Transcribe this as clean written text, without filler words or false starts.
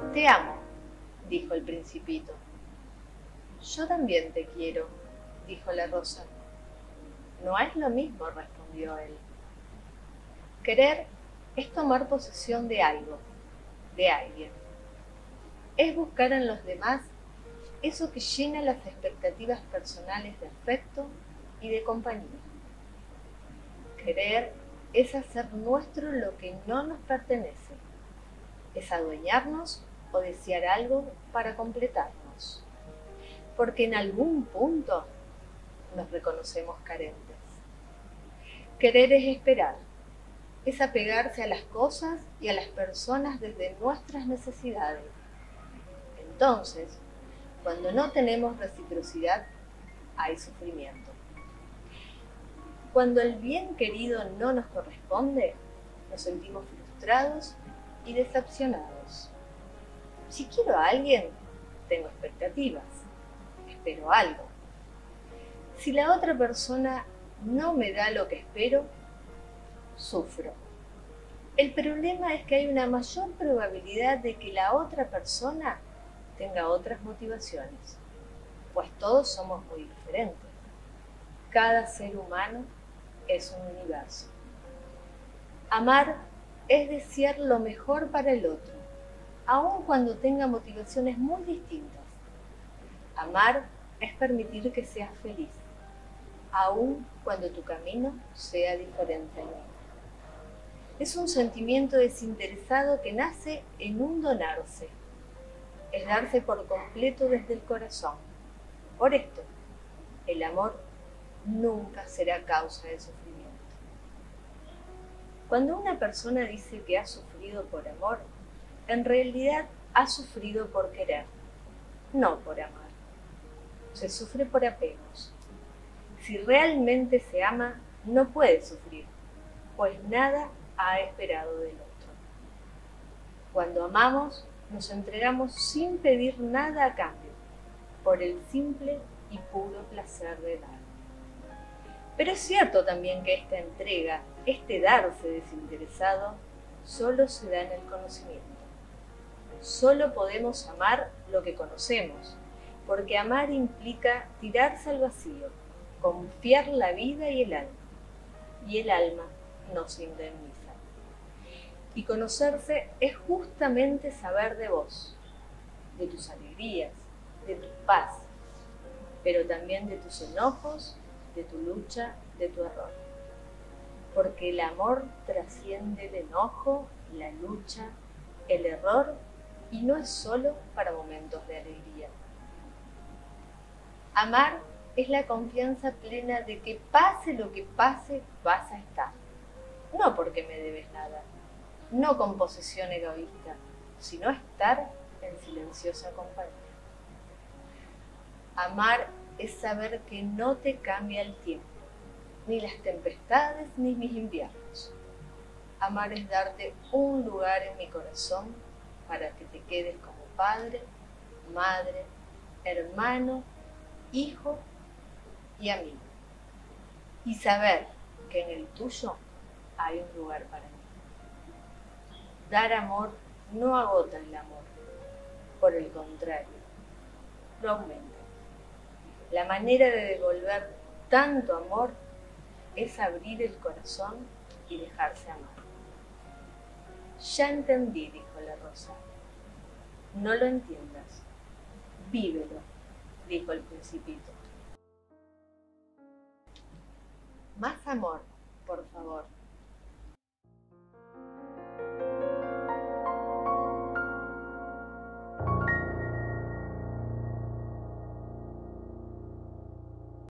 Te amo, dijo el Principito. Yo también te quiero, dijo la Rosa. No es lo mismo, respondió él. Querer es tomar posesión de algo, de alguien. Es buscar en los demás eso que llena las expectativas personales de afecto y de compañía. Querer es hacer nuestro lo que no nos pertenece, es adueñarnos o desear algo para completarnos, porque en algún punto nos reconocemos carentes. Querer es esperar, es apegarse a las cosas y a las personas desde nuestras necesidades. Entonces, cuando no tenemos reciprocidad, hay sufrimiento. Cuando el bien querido no nos corresponde, nos sentimos frustrados y decepcionados. Si quiero a alguien, tengo expectativas, espero algo. Si la otra persona no me da lo que espero, sufro. El problema es que hay una mayor probabilidad de que la otra persona tenga otras motivaciones, pues todos somos muy diferentes. Cada ser humano es un universo. Amar es desear lo mejor para el otro, aun cuando tenga motivaciones muy distintas. Amar es permitir que seas feliz, aun cuando tu camino sea diferente al mío. Es un sentimiento desinteresado que nace en un donarse. Es darse por completo desde el corazón. Por esto, el amor nunca será causa de sufrimiento. Cuando una persona dice que ha sufrido por amor, en realidad ha sufrido por querer, no por amar. Se sufre por apegos. Si realmente se ama, no puede sufrir, pues nada ha esperado del otro. Cuando amamos, nos entregamos sin pedir nada a cambio, por el simple y puro placer de dar. Pero es cierto también que esta entrega, este darse desinteresado, solo se da en el conocimiento. Solo podemos amar lo que conocemos, porque amar implica tirarse al vacío, confiar la vida y el alma no se indemniza. Y conocerse es justamente saber de vos, de tus alegrías, de tu paz, pero también de tus enojos, de tu lucha, de tu error. Porque el amor trasciende el enojo, la lucha, el error, y no es solo para momentos de alegría. Amar es la confianza plena de que pase lo que pase, vas a estar. No porque me debes nada, no con posesión egoísta, sino estar en silenciosa compañía. Amar es saber que no te cambia el tiempo, ni las tempestades ni mis inviernos. Amar es darte un lugar en mi corazón para que te quedes como padre, madre, hermano, hijo y amigo. Y saber que en el tuyo hay un lugar para mí. Dar amor no agota el amor, por el contrario, lo aumenta. La manera de devolver tanto amor es abrir el corazón y dejarse amar. Ya entendí, dijo la Rosa. No lo entiendas, vívelo, dijo el Principito. Más amor